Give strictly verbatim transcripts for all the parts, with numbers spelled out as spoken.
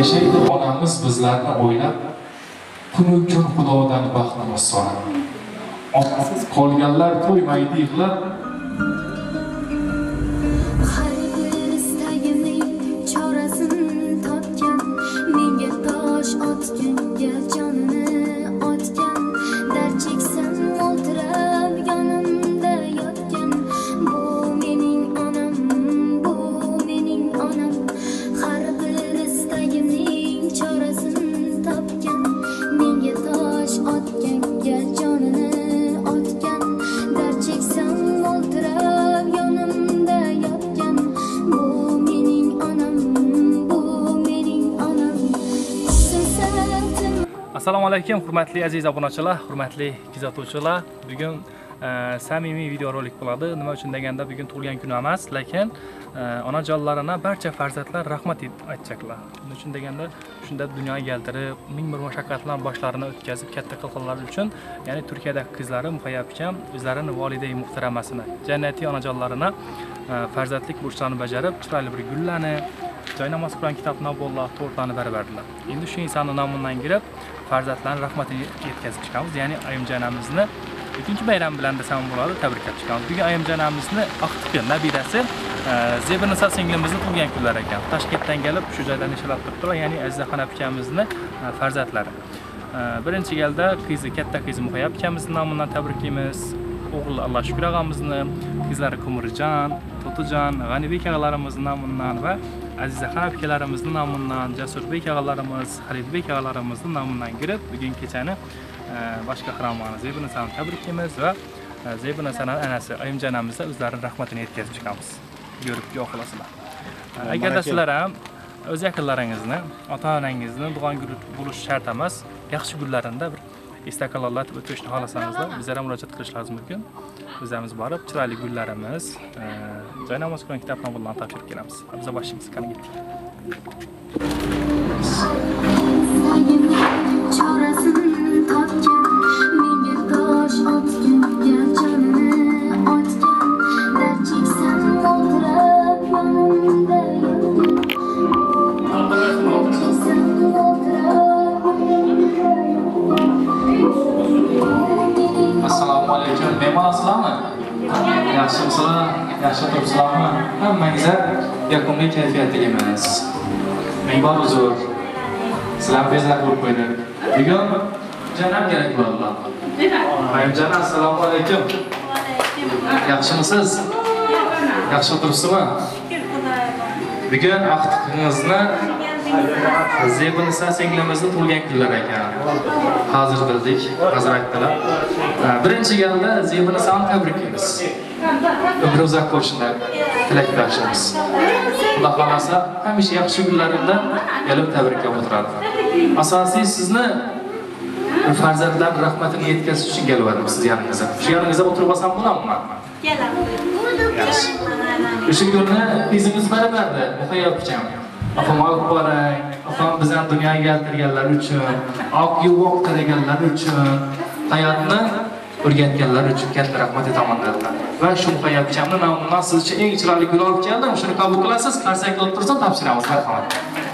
Yashaydi onamiz bizlarni o'ylab, kunu kun Xudodan baxtimiz so'rab. Otasiz qolganlar to'ymaydi yig'lab. Assalomu alaykum, hurmatli aziz obunachilar, hurmatli kuzatuvchilar. Bugun e, samimiy videorolik bo'ladi. Nima uchun deganda bugun tug'ilgan kun emas, lekin e, onajonlarına barcha farzandlar rahmat aytacaklar. Nima uchun deganda shunda dunyoga keltirib, ming bir mashaqqatlar boshlarini o'tkazib katta qilganlar uchun, ya'ni Turkiyadagi qizlarim muhayyabkam o'zlarini volidai muhtaramasini, jannatiy onajonlarına e, farzandlik burchlarini bajarib, chiroyli bir gullarni, joynamoz Qur'on kitobini bo'lib, to'rtlarni berberdilar. Endi shu insonning nomidan girib farzandlarning rahmatini yetkazib chiqamiz. Ya'ni ayimjonamizni ikkinchi bayram bilan desam bo'ladi, tabriklab chiqamiz. Bugun ayimjonamizni Aqtiqi nabirasi Zebinisa singlimizni tug'ilgan kunlar ekan. Toshkentdan kelib shu joydan ishlab turibdilar, ya'ni Azizaxon akamizni farzandlari. Birinchi galda qizi, katta qizi Muhayyab akamizning nomidan tabriklaymiz. O'g'li Allah shukr og'amizni, qizlari Kumurjon, To'tijon, G'anibek og'alarimizning nomidan va Azizaxon akalarimizning nomidan, Jasurbek og'alarimiz, Xalidbek og'alarimizning nomidan girib, bugun kechani boshqa qahramoni Zebinisani tabriklaymiz va Zebinisani anasi ayimjonamizga o'zlarining rahmatini yetkazib chiqamiz. Ko'rib yo'qlasizlar. Agarda sizlar ham o'z yaqinlaringizni, ota-onangizni tug'ilgan kuni bo'lish shart emas, yaxshi kunlarida bir istakallarlatib o'tishni xohlasangiz, bizlarga murojaat qilishlaringiz mumkin. O'zimiz borib, chiroyli gullarimiz, joynamoz Qur'on kitobini bilan topshirib kelamiz. Biz boshimiz qani ketdik. Assalomu alaykum. Mehmonlar, yaxshimisizlar? Yaxshi turibsizlarmi? Hammangizga yoqimli kayfiyat tilaymiz. Ming bor uzr. Sizlar bezak bo'lib qo'ydi. Bugun janam kerak bo'ladilar. Ayimjon, assalomu alaykum. Yaxshimisiz? Yaxshi turibsizmi? Bugun Aqtiqingizni Zebinisa singlimizni tug'ilgan kunlar ekan. Hozir bildik, hozir aytdilar. Birinchi galda Zebinisani tabriklaymiz. Umri uzoq bo'lishini tilakdoshimiz. Xudo xolasa hamisha yaxshi kunlaringda kelib tabriklab o'tiradi. Asosiy sizni farzandlar rahmatini yetkazish uchun kelgandim siz yaningizga. Shu yaningizga o'tirib olsam bo'ladimi? Kelaman. O'sha kunni qizingiz barabardi, Muhayyab akam. Afam olib boray, afam bizani dunyoga keltirganlar uchun, oq yuvoq qilganlar uchun, hayotni o'rgatganlar uchun katta rahmat aytaman dedilar. Va shu Muhayyab akamning nomidan siz uchun eng chiroyli gul olib keldim. Shuni qabul qilasiz, qarsakda o'tirsa topshiramiz, marhamat.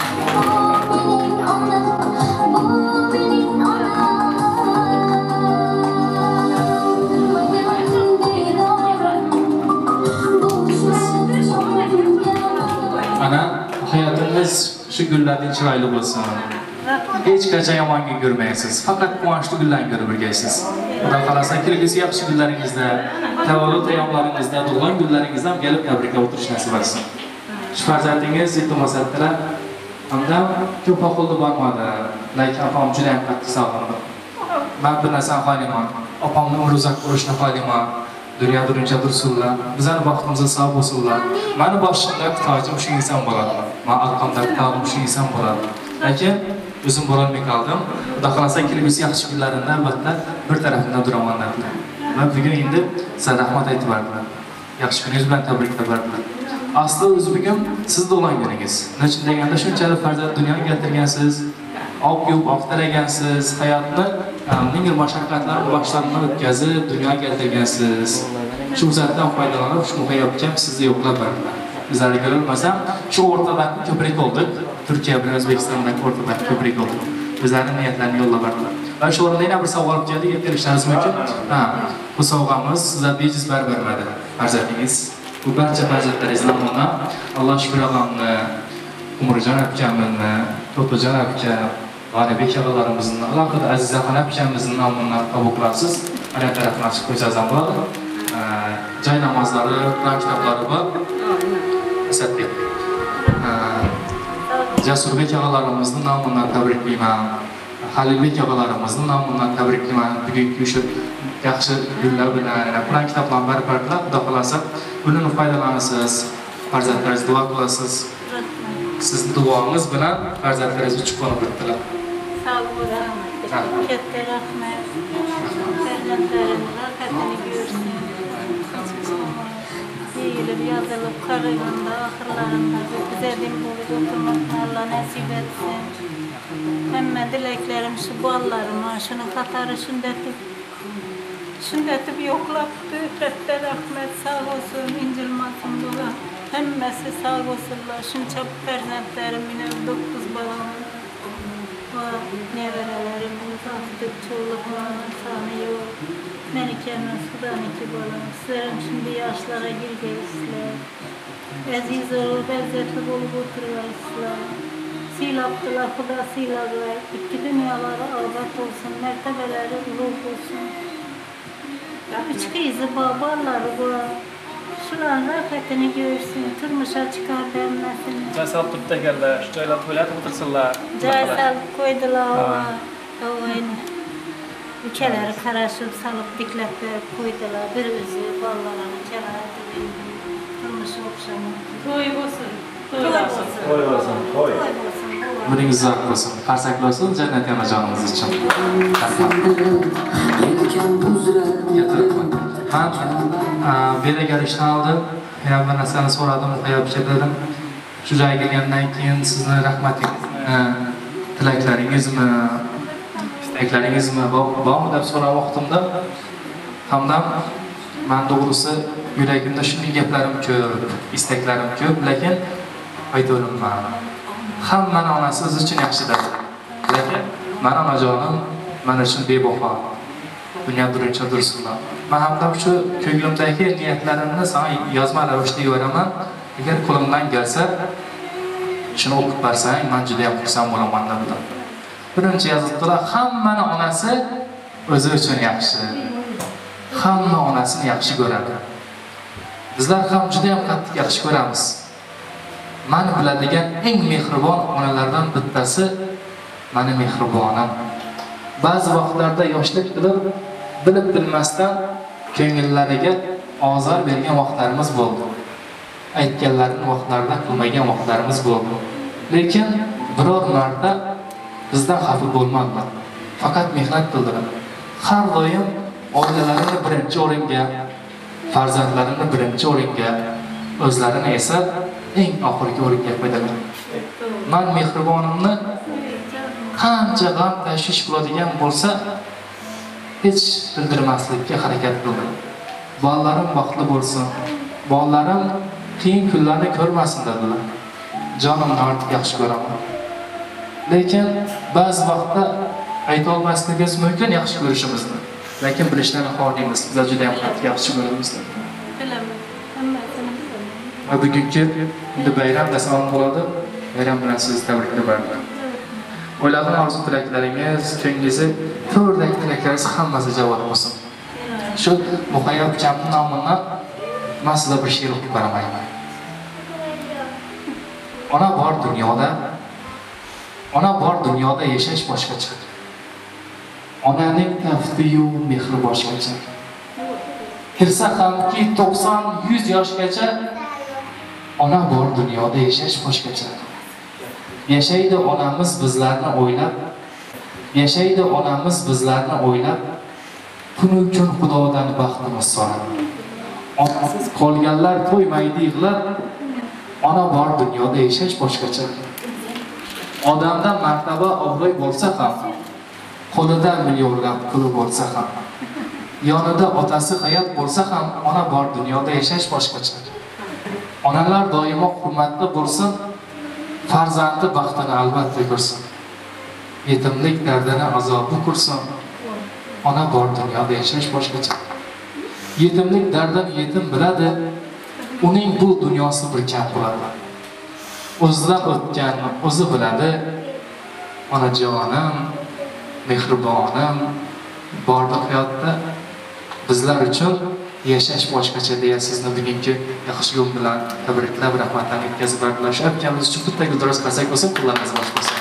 Ana hayotingiz shu gullarning chiroyli bo'lsin. Hech qachon yomonga ko'rmaysiz. Faqat quvonchli gullarni ko'rib o'rgaysiz. Xudo xolasa kelgusi yaxshi kunlaringizda, tavallud ayyomlaringizda, tug'ilgan kunlaringizda kelib tabriklab o'tirish nasib etsin. Shu farzandingiz iltimosatlar hamda ko'p oqildi bormadi. Lekin opam juda ham qattiq sog'indi. Men bir narsani xohlayman. Opamni umri uzoq bo'lishini xohlayman. Dunyo duruncha dursunlar, bizning baxtimizga sog' bo'lsinlar. Meni boshimda tojim shu inson bo'ladi. Men arqamda tog'im shu inson bo'ladi. Lekin o'zim borolmay qoldim. Xudo xolasa kelgusi yaxshi kunlarimda albatta bir tarafimdan duraman dedilar. Va bugun endi sizga rahmat aytib berdilar. Yaxshi kuningiz bilan tabriklab berdilar. Asli o'zi bugun siz tug'ilgan kuningiz. Nechun deganda shunchalik farzand dunyoga keltirgansiz, oq yub oqtaragansiz, hayotni ming mashaqqatlar boshlaridan o'tkazib dunyoga keltirgansiz. Shu fursatdan foydalanib shu Muhayyab akam sizni yo'qlab berdilar. Bizlarga ko'rilmasam shu o'rtada ko'prik oldik. Turkiya bilan O'zbekistondagi o'rtadagi ko'prik oldi. O'zlarining niyatlarini yo'llab berdilar. Va shu o'rinda yana bir savol keldi, kelishingiz mumkin. Ha, bu sovg'amiz sizga bejiz baribir bermadi. Farzandingiz, bu barcha farzandlaringiz nomidan Alloh shukr Allohni, Umurjon akamizni, To'to'jon aka, G'anibek akalarimizni, alohida Azizaxon akamizning nomidan qabul qilasiz. Ana tarafdan ochib qo'ysangiz bo'ladi. Joy namozlari, Qur'on kitoblari bor. Asadbek. Jasurbek akalarimizni nomidan tabriklayman. Halilbek akalarimizni nomidan tabriklayman. Bugungi shu yaxshi kunlar bilan Qur'on kitoblarini baribirlar, Xudo xolasa bundan foydalanasiz. Farzandlaringiz duo qilasiz. Sizning duoingiz bilan farzandlaringiz uchib qolib o'tdilar. Sağ olun. Katta rahmat. Farzandlarimizga qatini görsün. Deyilib, yazılıb, qarayanda, axırlarında bize din bulup oturmakla Allah nasip etsin. Həmmə diləklərim şu ballarıma, şunu qatarı şündətib, şündətib yoxlabdı. Rəbbə rəhmət, sağ olsun, incilmasın bula. Həmməsi sağ olsunlar. Şunca fərzəndlərimin, dokuz balamın. Neverələrim uzaqdır, çoluğlarının sanı yox. Məlikəmin sudan iki balam. Sizlərim şimdi yaşlara girgəysizlər. Əziz olub, əzzətli olub oturuyorlar. Silabdılar, Xuda silablar. İki dünyaları abad olsun, mərtəbələri ulug olsun. Üç kızı babaları var. Şuların rəfətini görsün, turmuşa çıxar dənməsin. Cay salıb tutdu əgərlər, şu caylar toylatıb otursunlar. Cay salıb koydular havayını. Ülkeləri qaraşıb, salıb dikləblər koydular. Bir özü ballarını kərayətə verdi. Turmuşa oxşamı. Toy olsun. Toy olsun. Toy olsun. Toy. Buningiz uzoq bo'lsin. Qarsakli bo'lsin, jannat onajonimiz uchun. Men belagarishni oldim. Yana bir narsani so'radim, qo'yib keldim. Shu joyga kelgandan keyin sizni rahmatingizni, tilaklaringizmi, istaklaringizmi bormi deb so'rab vaqtimda hamdam men to'g'risi yuragimda shunday gaplarim ko'p, istaklarim ko'p, lekin aytolmayman. Hammani onasi o'zi uchun yaxshidir. Lekin men onajonim men uchun bebaho. Dunyo birinchi dursunlar. Men ham shu ko'nglimdagi niyatlarimni sana yozma ravishda yo'raman. Agar qo'limdan kelsa, shuni o'qib bersang, men juda ham xursand bo'laman deb. Birinchi yozibdilar, hammani onasi o'zi uchun yaxshi. Hamma onasini yaxshi ko'radi. Bizlar ham juda ham qattiq yaxshi ko'ramiz. Meni biladigan eng mehribon onalardan bittasi meni mehribonim. Ba'zi vaqtlarda yoshlik qilib, bilib bilmasdan ko'ngillariga ozor bergan vaqtlarimiz bo'ldi. Aytganlarini vaqtlarda qilmagan vaqtlarimiz bo'ldi. Lekin biror marta bizdan xafa bo'lmadilar. Faqat mehnat qildilar. Har doim oilalarini birinchi o'ringa, farzandlarini birinchi o'ringa, o'zlarini esa eng oxirgi o'ringa qo'ydilar. Men mehribonimni qancha g'am tashvish qiladigan bo'lsa, hech bildirmaslikka harakat qildim. Bolalarim baxtli bo'lsin, bolalarim qiyin kunlarni ko'rmasin dedilar. Jonimni ortiq yaxshi ko'raman. Lekin ba'zi vaqtda ayta olmasligimiz mumkin yaxshi ko'rishimizni. Lekin bilishdan xohlaymiz, biz juda ham qattiq yaxshi ko'ramiz. Va bugungi endi bayram desam bo'ladi. Bayram bilan sizni tabriklayman. O'ylagan orzu tilaklaringiz, ko'nglingizni, to'rdagi tilaklaringiz hammasi javob bo'lsin. Shu Muqayyab akamning nomidan men sizga bir she'r o'qib beraman. Ona bor dunyoda, ona bor dunyoda yashash boshqacha. Onaning tafti-yu mehri boshqacha. Kirsa hamki to'qson yuz yoshgacha, ona bor dunyoda yashash boshqacha. Yashaydi onamiz bizlarni o'ylab, yashaydi onamiz bizlarni o'ylab, kun uchun Xudodan baxtimiz so'rab. Onasiz qolganlar to'ymaydi yig'lab, ona bor dunyoda yashash boshqacha. Odamdan martaba obro'y bo'lsa ham, qo'lida millionlab pul bo'lsa ham, yonida otasi hayot bo'lsa ham, ona bor dunyoda yashash boshqacha. Onalar doimo hurmatli bo'lsin, farzandi baxtini albatta ko'rsin. Yetimlik dardini azobi ko'rsin. Ona bor dunyoda yashash boshqacha. Yetimlik dardini yetim biladi. Uning bu dunyosi bir kam bo'ladi. O'zidan o'tganni o'zi biladi. Onajonim, mehribonim, borliq hayotda bizlar uchun yashash boshqacha deya sizni bugungi yaxshi yo'l bilan tabriklab, rahmatlarni yetkazib berdilar. Shu akamiz uchun bitta guldiroz qilsak bo'lsin, qo'llarimiz bosh bo'lsin.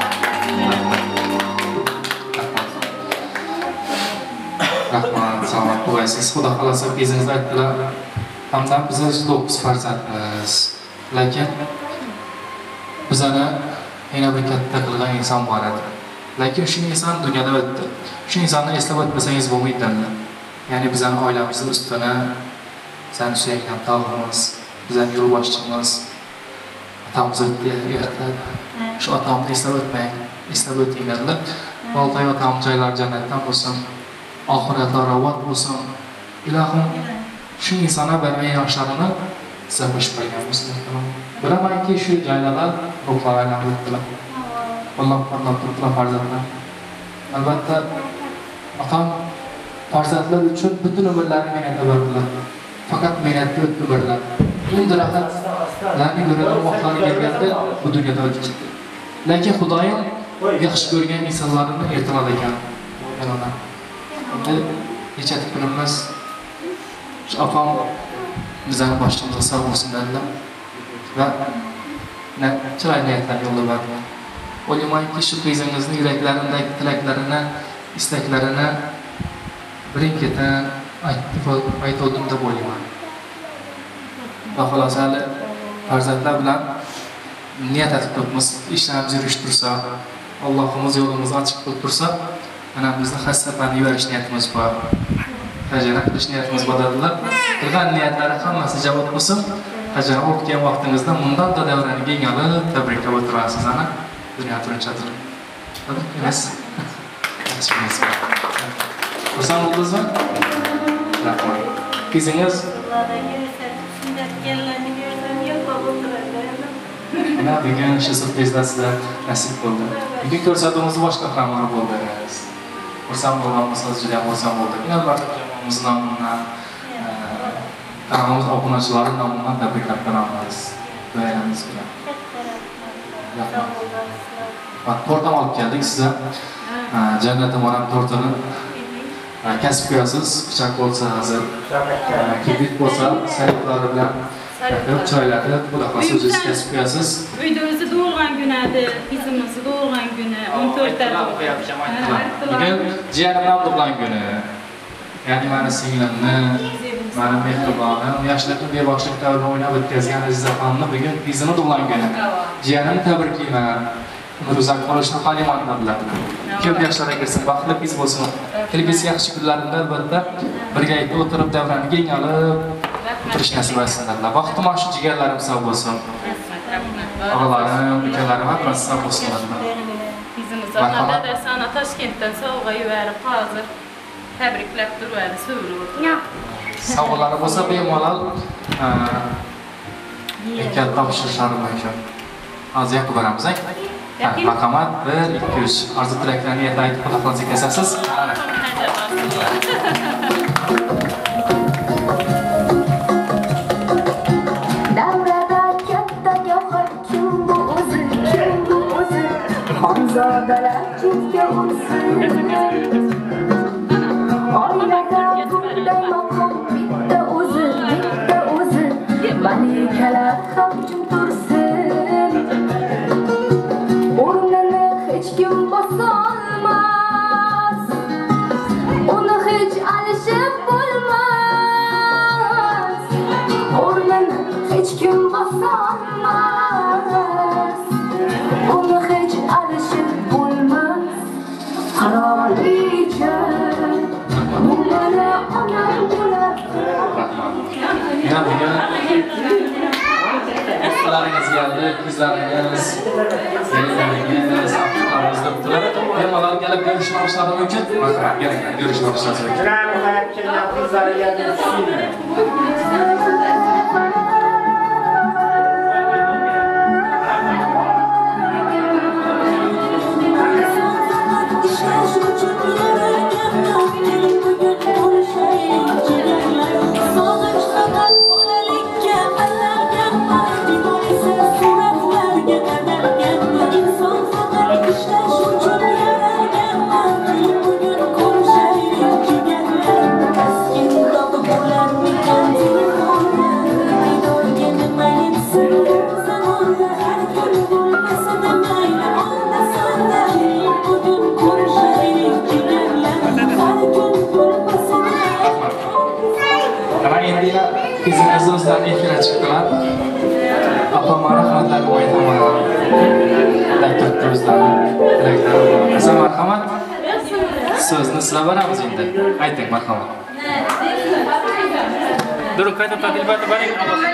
Rahmat, salomat bo'lasiz. Xudo xolasa qizingiz aytdilar. Hamdan biz to'qqiz farzandmiz. Lekin bizani yana bir katta qilgan inson bor edi. Lekin shu inson dunyoda o'tdi. Shu insonni eslab o'tmasangiz bo'lmaydi. Ya'ni bizani oilamizning ustuna sen suyakdan tog'imiz, bizani yo'lboshchimiz, otamiz o'tdi erta. Shu otamni eslab o'tmang, eslab o'tinglarlar. Vallohi otam joylari jannatdan bo'lsin, oxiratlari robot bo'lsin. Ilohim shu insonlar bilan yoshlarini siz qo'shib qo'ygan bo'lsin. Bilamanki shu joylarda ruhlar aylanib o'tdilar. Alloh qo'llab turibdilar farzandlar. Albatta otam farzandlar uchun butun umrlarini mehnatga berdilar. Faqat mehnatga o'tdilar. Endi rahatlarni ko'radigan vaqtlari kelganda bu dunyoda o'tib ketdi. Lekin Xudoyim yaxshi ko'rgan insonlarni ertalar ekan. Yana endi necha kunimiz shu opam bizani boshimizga sog' bo'lsin dedilar va chiroyli niyatlarni yo'llab berdilar. O'ylaymanki shu qizingizni yuraklarindagi tilaklarini, istaklarini birin-ketin aytoldim deb o'ylayman. Va xolos hali farzandlar bilan niyat etib turibmiz, ishlarimiz yurishib tursa, Allohimiz yo'limizni ochiq qilib tursa, mana bizni xastalarni yuborish niyatimiz bor. Tajana qilish niyatimiz bor dedilar. Qilgan niyatlari hammasi javob bo'lsin. Tajana o'tgan vaqtingizda bundan da davraniga yig'ilib tabriklab o'tirasiz ana. Dünya turuncadır. Tabii ki emas. Yaxshi emas. Xursand bo'ldingizmi? Rahmat. Qizingiz mana bugun shu surprizlar sizlar nasib bo'ldi. Bugun ko'rsatuvimiz boshqa qahramoni bo'ldi. Xursand bo'lganmisiz, juda ham xursand bo'ldik. Albatta jamoamiz nomidan, kanalimiz obunachilari nomidan tabriklab beramiz. Bayramingiz bilan. Bak tortam olib keldik size. Jannatim onam tortini kasb ko'rasiz, pichoq bo'lsa hozir, kibrit bo'lsa, sayyohlari bilan Yok çaylarda, bu da fazla o'zingiz kasb ko'rasiz. Uyda o'zi doğurgan günədir, qizimiz doğurgan günü, on to'rtda. Bugun jiyanimdan tug'ilgan kuni. Ya'ni meni singlimni, meni mehribonim, yoshlikni beboshlik davrini o'ynab o'tkazgan Azizaxonni bugun qizini tug'ilgan kuni. Jiyanimni tabriklayman. Umr uzak bo'lishini xohlayman dedilar. Ko'p yoshlarga kirsin, baxtli qiz bo'lsin. Kelgusi yaxshi kunlarida albatta birgalikda o'tirib davrani keng olib o'tirish nasib etsin dedilar. Vaqtim shu jigarlarim sog' bo'lsin. Og'alarim, ukalarim hammasi sog' bo'lsin dedilar. Qizimiz onada da sana Toshkentdan sovg'a yuborib hozir tabriklab turadi, so'raydi. Sovg'alari bo'lsa bemalol ekan topshirishlari mumkin. Hozir yakib boramiz. Maqomat bir, ikki, uch. Arzu tilaklarni yerda aytib xudo xohlasa kesasiz. Davrada katta gavhar kim bu o'zi, kim bu o'zi? Xonzodalar chetga o'tsin. Oilada bunday maqom bitta o'zi, bitta o'zi. Malikalar ham jim tursin. O'rnini hech kim bosolmas, uni hech alishib bo'lmas. O'rnini hech kim bosolmas, uni hech alishib bo'lmas. Qirolicha bunga onam bo'lar. Ya bugun qizlaringiz keldi, qizlaringiz, kelinlaringiz, afg'onlaringiz debdilar. Bemalol kelib ko'rishni boshlari mumkin. Marhamat, keling, ko'rishni boshlasa mumkin. Ularni qarab kelgan qizlariga tushinglar. Ama endi qizimiz o'zlari efirga chiqdilar. Apama rahmatlarni aytaman. Daktarlar o'zlari tilaklari bor. Asa marhamat. So'zni sizlar beramiz endi. Ayting marhamat. Durun qayta tadilbatni bering.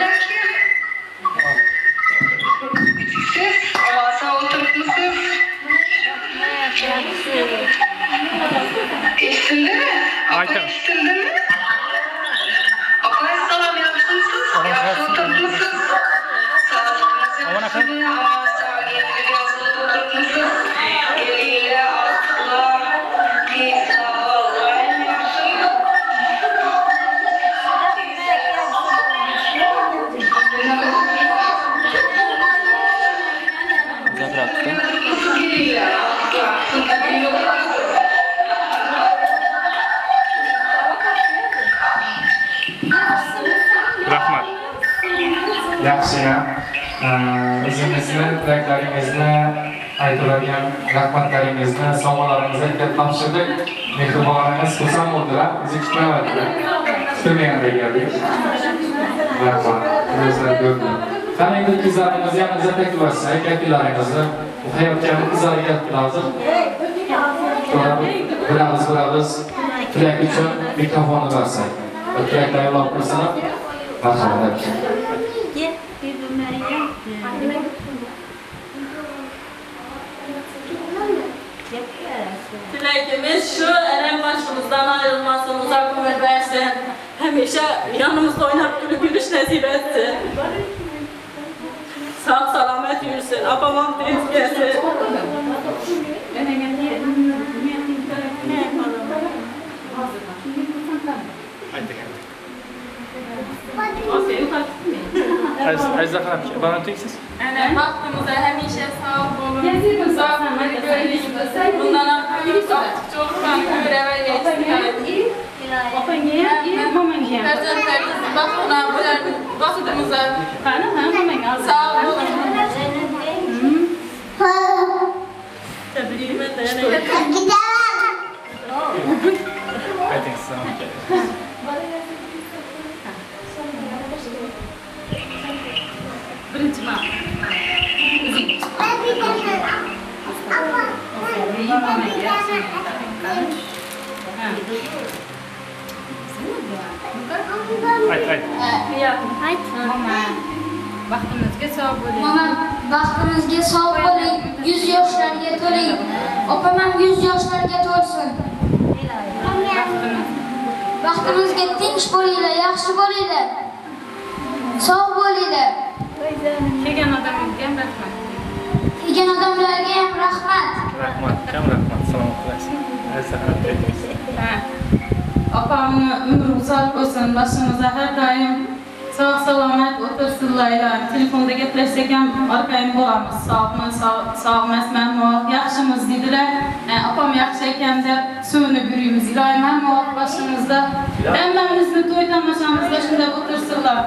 Eşitinde mi? Ayten. Eşitinde mi? Apay salam yapsınız. Yapsın oturtmuşsunuz. Sağlıkınızı yapsın. Ama sağlıklı yazılı oturtmuşsunuz. Eliyle Allah. Neyse Allah'ın yapsın. Rahmat. Yaxshi ya. O'zingizni, tilaklaringizni, aytadigan rahmatlaringizni, sovg'alaringizni kelib topshirdik. Mehriboningiz xursand bo'ldilar. Bizni kutmayaptilar. Kutilmaganda keldik. Rahmat. O'zlar ko'rdi. Qani endi qizlaringizni yaningizga taklif etsak, akalarimizni uxlayotgan qizlarga hozir. Biramiz biramiz tilak uchun mikrofonni bersak. Tilaklar yo'llab qo'ysalar. Marhamat. Dilekimiz şu, elem başımızdan ayrılmasın, uzak ömür versin. Hemşe yanımızda oynayıp gülüp gülüş nasip etsin. Sağ selamet yürüsün, apamam tez gelsin. Aziza Hanım, bana tüksüz. Yani vaktimize hemşe sağ olun, uzak ömür görüşürüz. Bundan akılıyoruz, artık çocuklarını göreve geçsin. Tercihleriniz vaktına, vaktimize sağ olun. Tebliğime dayanayım. Ayting siz. Birinci ma. Ayt, ayt. Ayt. Mama. Vaqtimizga sog' bo'ling. Mama, vaqtimizga sog' bo'ling. yuz yoshlarga to'ling. Opam ham yuz yoshlarga to'lsin. Vaqtimizga tinch bo'linglar, yaxshi bo'linglar. Sog' bo'linglar. Kelgan odamlarga ham rahmat. Kelgan odamlarga ham rahmat. Rahmat, kam rahmat. Salomat bo'lasiz. Aziza Hanım, aytingiz. Ha. Opamni umri uzoq bo'lsin, boshimizda har doim sog' salomat o'tirsinlar. Telefonda gaplashsak ham orqayin bo'lamiz. Sog'mi, sog' emasmanmi, yaxshimiz dedilar. Opam yaxshi ekan deb so'nib yuramiz. Iloyim hamma vaqt boshimizda. Hammamizni to'y tomoshamizda shunda o'tirsinlar.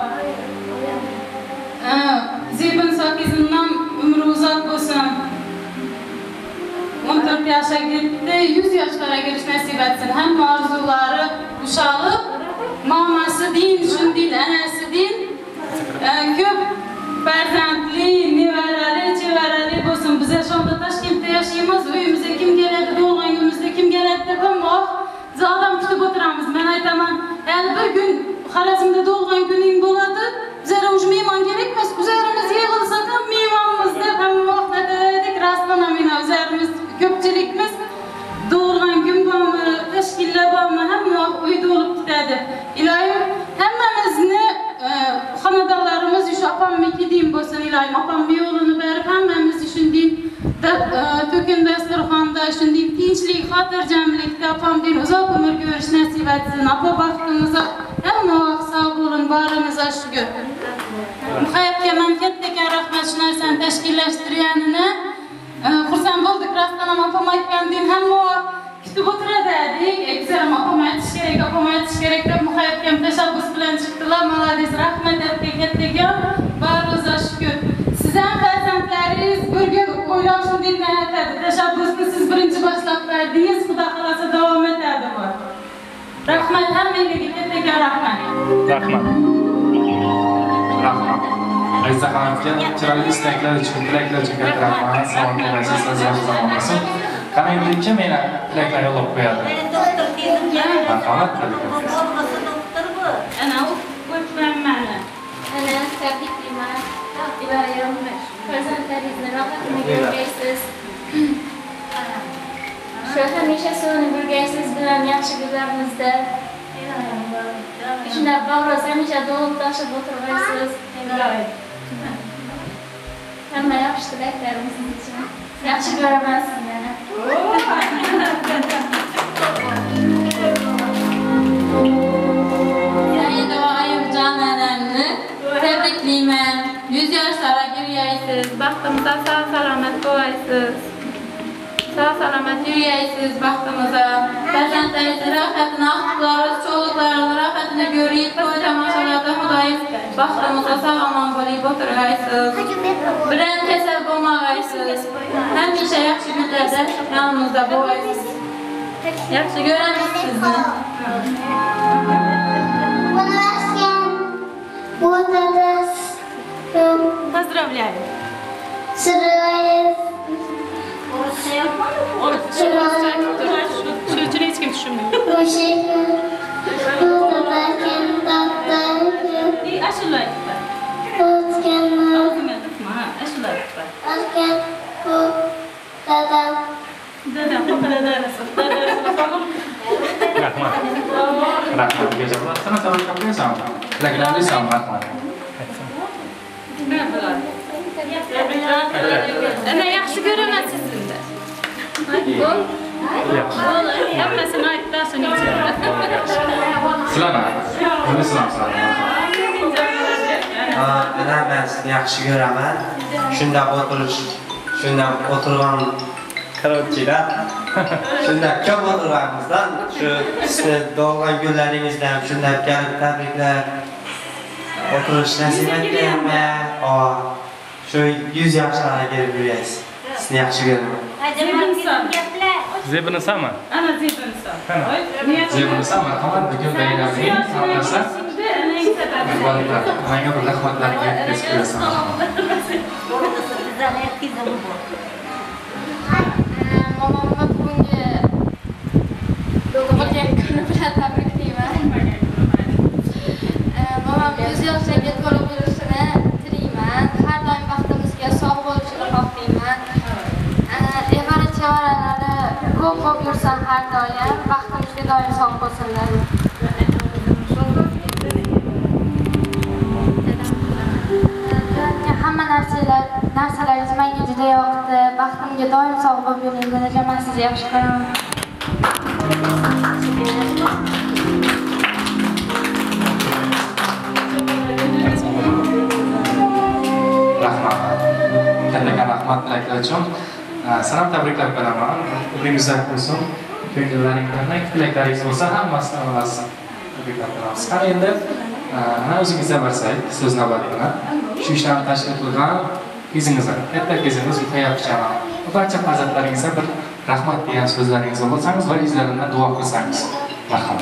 Zebin Sokizimdan umri uzoq bo'lsin. o'n to'rt yoshga yetdi, yuz yoshlarga kirish nasib etsin. Hamma orzulari ushalib, mamasi din, shunday anasi din, ko'p farzandli, nevarali, chevarali bo'lsin. Biz shunda Toshkentda yashaymiz, uyimizga kim keladi, tug'ilgan kunimizda kim keladi deb hamma zodam kutib o'tiramiz. Men aytaman, hali bir kun Xorazmda tug'ilgan kuning bo'ladi. Bizlar uj mehmon kerak emas, üzerimiz yig'ilsa ham mehmonmiz deb hamma vaqt aytadik. Rostdan ham üzerimiz ko'pchilikmiz tug'ilgan kun bormi, tashkillar bormi, hamma uyda bo'lib ketadi. Iloyim hammamizni xonadonlarimiz shu opamniki din bo'lsin. Iloyim opamning yo'lini berib hammamizni shunday to'kin dasturxonda shunday tinchlik, xotirjamlikda opamning uzoq umr ko'rish nasib etsin. Opa baxtimizni hamma vaqt sog' bo'lin, barimizga shukr. Muhayyabga ham katta rahmat shu narsani tashkillashtirganini. Xursand bo'ldik, rostdan ham opam aytgandek hamma kutib o'tiradi. Eksaram opam aytish kerak, opam aytish kerak deb Muhayyabga ham tashabbus bilan chiqdilar. Malades, rahmat deb kattaga barimizga shukr. Siz ham farzandlaringiz birga o'ylab shunday aytadi. Tashabbusni siz birinchi boshlab berdingiz, Xudo xolasa davom etadi bu. Rahmat, hammaga katta rahmat. Rahmat. Rahmat. Aziza xonimga chiroyli istaklar uchun, tilaklar uchun katta rahmat. Salomat bo'lasiz, siz yaxshi zamon bo'lsin. Qani endi kim meni tilaklar yo'llab qo'yadi? Doktor tezimga. Marhamat. Bo'lmasa doktor bu. Ana o'qib mana. Ana tabriklayman. Iloyim, farzandlaringizni rohatini ko'rgaysiz. Shu hamisha suvni burgaysiz bilan yaxshi kunlarimizda. Shunda bag'ros hamisha do'q tashib o'tirgaysiz. Hamma yaxshi tilaklarimiz uchun. Yaxshi ko'raman sizlarni. Sayın Doğayım canlarını tebriklayman. Yüz yaşlara yürüyesiz. Baxtımıza sağ salamat qo'yasiz. Sağ salamat yürüyesiz baxtımıza. Farzandlaringizni rohatini, aqlari, cho'g'liqlarini rohatini ko'rib, to'y tomoshalarda Xudoyim baxtımıza sog'lom bo'lib o'tirgaysiz. Bilan kasal bo'lmag'aysiz. Hamisha yaxshi kunlarda yonimizda bo'lasiz. Yaxshi ko'ramiz sizni. Поздравляю. Shu uchun hech kim tushunmaydi. Ashula aytdi. Ashula aytdi. Dadam, dadasi. Rahmat. Rahmat. Gezalar. Sana tabii kapıysan. Tilaklarni san rahmat. Ana yaxshi ko'raman sizni. Hammasini aytdasin. Sizlarni. Nima sizlar sizlar? Ana men sizni yaxshi ko'raman. Shunda o'tirish, shunda o'tirgan qiruvchilar. Shunda ko'p o'tirganimizdan shu sizni doğan kunlaringizdan shunda kelib tabriklar. O'tirish nasib etganmi? Shu yüz yoshlarga kelib yurasiz. Sizni yaxshi ko'raman. Zebinsanmi? Ana zebinsan. Zebinsan marhamat bugun bayramning sanasi. Valida, menga bir rahmatlaringizni yetkazib qo'yasan. Momamni bugungi tug'ilgan kuni bilan tabriklayman. Momam yüz yoshlarga to'lib yurishini tilayman. Har doim vaqtimizga sog' bo'lishini xohlayman. Evara chevaralari ko'p ko'p yursin har doim. Vaqtimizga doim sog' bo'lsinlar. Hamma narsalar, narsalaringiz menga juda yoqdi. Baxtimga doim sog' bo'lib yuring. Bunaqa men sizni yaxshi ko'raman. Rahmat. Katta rahmat tilaklar uchun. Sanam tabriklab qolaman. Umringizlar bo'lsin. Ko'ngillarning tilaklaringiz bo'lsa hammasini olasiz. Tabriklab qolamiz. Qani endi ana o'zingizdan barsak so'z navbatini shu ishlarni tashkil qilgan qizingizni, katta qizingiz Ruqayya Pichani barcha farzandlaringizga bir rahmat degan so'zlaringiz bo'lsangiz va izlaridan duo qilsangiz. Marhamat.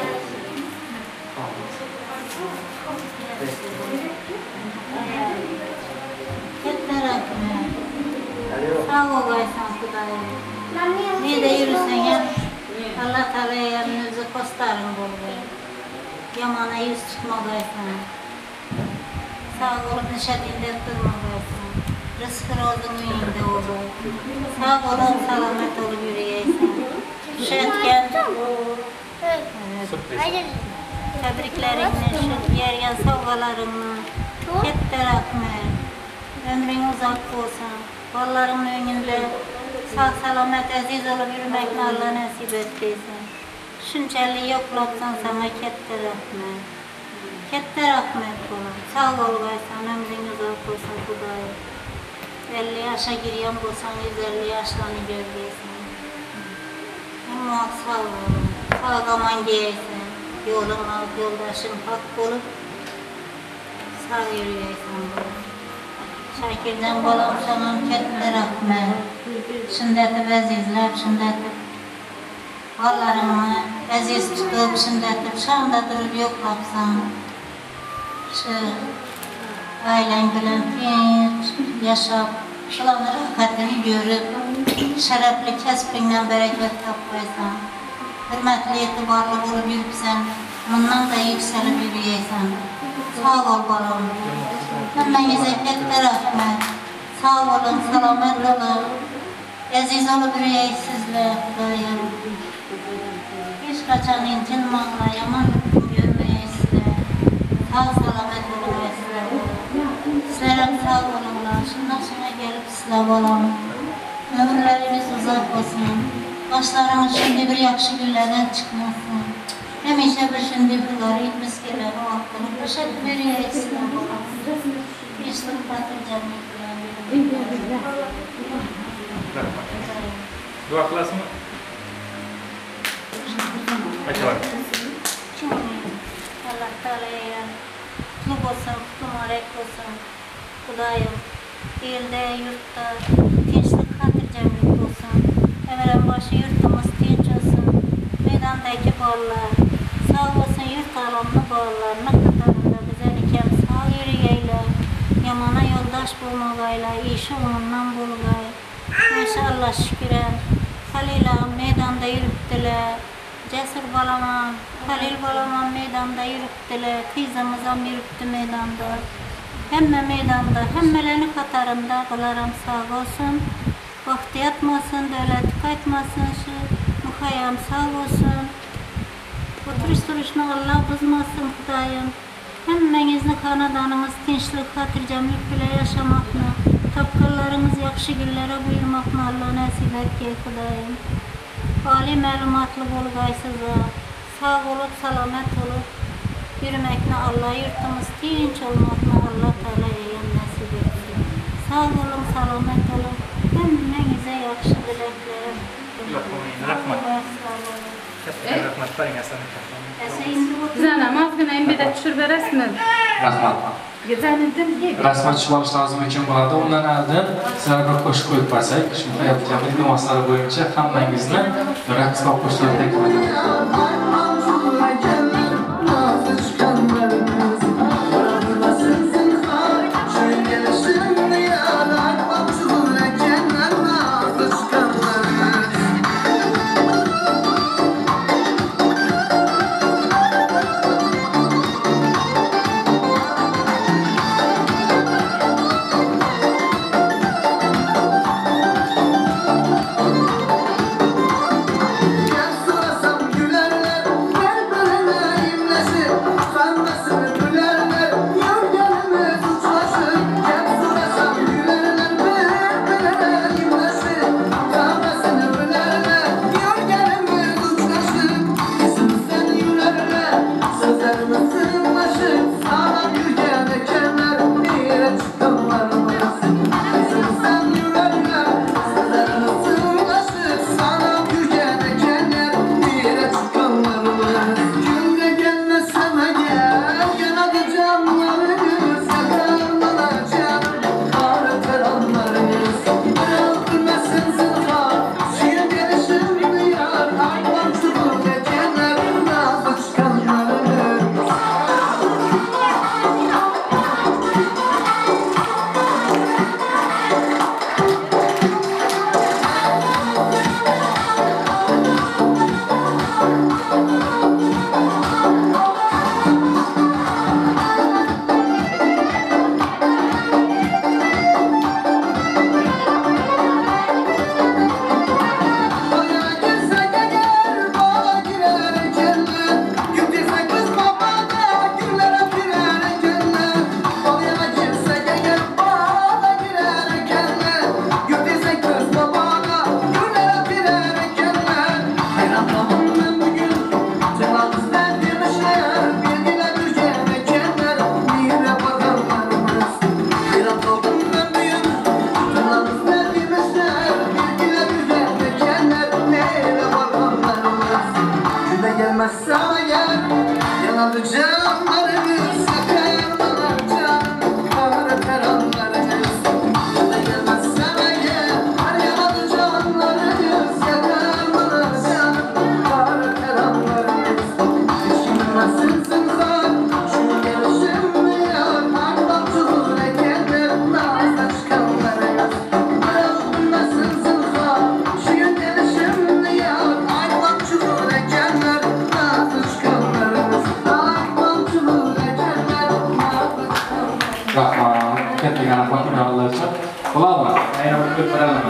Katta rahmat. Sağ olaysan Xudoyim. Nerede yürüsen ham Allah Teala yanınızı kostarin bo'lgan. Yamana yüz tutmagaysan. Sağ olup nişadinde durmagaysan. Rızkı rozun uyinde olur. Sağ olup salamet olup yürüyeysen. Şu etken tebriklerini, şu yergen savgalarını katta rahmet. Ömrün uzak olsun. Balların önünde sağ salamet aziz olup yürümekini Allah nasip ettiysen. Şunchalik yo'qlabsan sana katta rahmat. Katta rahmat bo'ladi. Sog' bo'lgaysan, umring uzoq bo'lsin Xudoyim. ellik yoshga kirgan bo'lsang, yuz ellik yoshlarni ko'rgaysan. Ammo sog' bo'l. Sog' omon yeysan. Yo'ling oq, yo'ldoshing haq bo'lib sog' yurgaysan. Shakirjon bolam, sana katta rahmat. Shunda deb azizlab, shunda deb Ballarımı əziz tutub, şindətib, şanda durub yoxlapsan. Şu ailən bilən tinç, yaşab, şulanı rahatını görüb, şərəfli kəsbinlə bərəkət tapmaysan. Hürmətli etibarlı olub yürübsən, bundan da yüksəlib yürüyəysən. Sağ ol balam. Məmmənizə kətdə rəhmət. Sağ olun, salamət olun. Əziz olub yürüyəysizlə, Xudayım. Hiç kaçan incinmaqla, yaman hüküm görməyəysizlə. Sağ salamət olunayısızlə. Sizlərəm sağ olunlar. Şundan sonra gəlib sizlə balam. Ömürlərimiz uzaq olsun. Başlarımız şimdi bir yaxşı günlərdən çıxmasın. Həmişə bir şimdi bunları itmiş gələn o haqqını başa verəyəysizlə balam. İşlik batır cəmiyyətlə. Dua kılasın mı? Açalım. Allah Teala'ya mutluluk olsun, mübarek olsun. Kudayım, ilde, yurtta, tinçlik, hatır cemlik olsun. Evren başı yurtumuz tinç olsun. Meydandaki bollar, sağ olsun yurt alanlı bollarına katarında bize ikem sağ yürüyeyle. Yamana yoldaş bulmagayla, işi onundan bulgay. Maşallah şükürem. Halil'am meydanda yürüttüler. Cesur balaman, Halil balaman meydanda yürüttüler. Kızımızam yürüttü meydanda. Hemme meydanda, hemmelerini katarında kılarım sağ olsun. Vakti yatmasın, devlet kaytmasın şu. Muhayyam sağ olsun. Oturuş duruşunu Allah bozmasın Xudayım. Hemmenizin kanadanınız tinçlik, hatır cemlik bile yaşamakla. Tapkallarınız yakşı günlere buyurmakla Allah nasip et ki Xudayım. Ali məlumatlı bolğaysıza, sağ olup, salamet olup, yürüməklə Allah yurtumuz tinç olmakla Allah Teala eyyəm nasip etsin. Sağ olun, salamet olun, həmmənizə yaxşı diləklər. Rahmat. Rahmat, barin əsəni kəfəm. Zənəm, azgınayım bir də düşür verəsiniz. Rahmat. Rasma tushib olish lozim ekan bo'ladi. Undan oldin sizlarga bir qo'shiq qo'yib bersak, shu hayot jamiyat ma'nosi bo'yicha hammangizni raqsga qo'shilib taklif etaman. Rahmat. Kattagan rahmat Allah uchun. Bo'ladimi? Yana bir ko'p bilaman.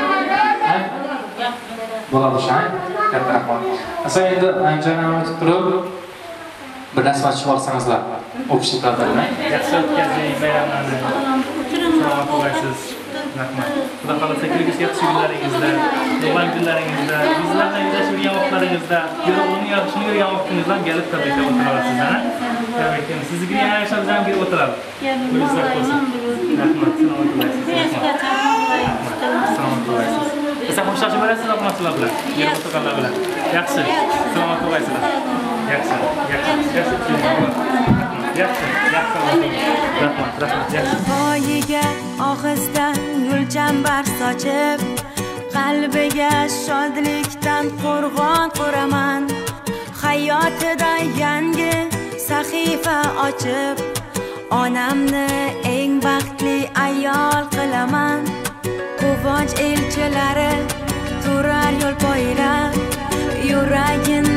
Bo'ladi shay. Katta rahmat. Asa endi anjana o'tib turib bir dars ochib olsangizlar, o'qishliklarda bilan. Yaxshi o'tkazing bayramlarni. Salomat bo'lasiz. Rahmat. Xudo xolasa kelgusi yaxshi kunlaringizda, tug'ilgan kunlaringizda, bizlardan yuzlashib yurgan vaqtlaringizda, yo'lni yorishni yurgan vaqtingizda ham kelib tabriklab o'tirasiz, ha? Tabriklaymiz. Sizga yana yaxshilab ham kelib o'tiradi. Rahmat. Salomat bo'lasiz. Salomat bo'lasiz. Siz ham xo'shlashib borasiz obunachilar bilan, kelib o'tirganlar bilan. Yaxshi. Salomat bo'lasizlar. Yaxshi. Yaxshi. Yaxshi. Yaxshi. Rahmat. Rahmat. Yaxshi. Boyiga og'izdan gulchambar sochib, qalbiga shodlikdan qo'rg'on quraman. Hayotida yangi sahifa ochib, onamni eng baxtli ayol qilaman. Quvonch elchilari turar yo'l poylab, yuragin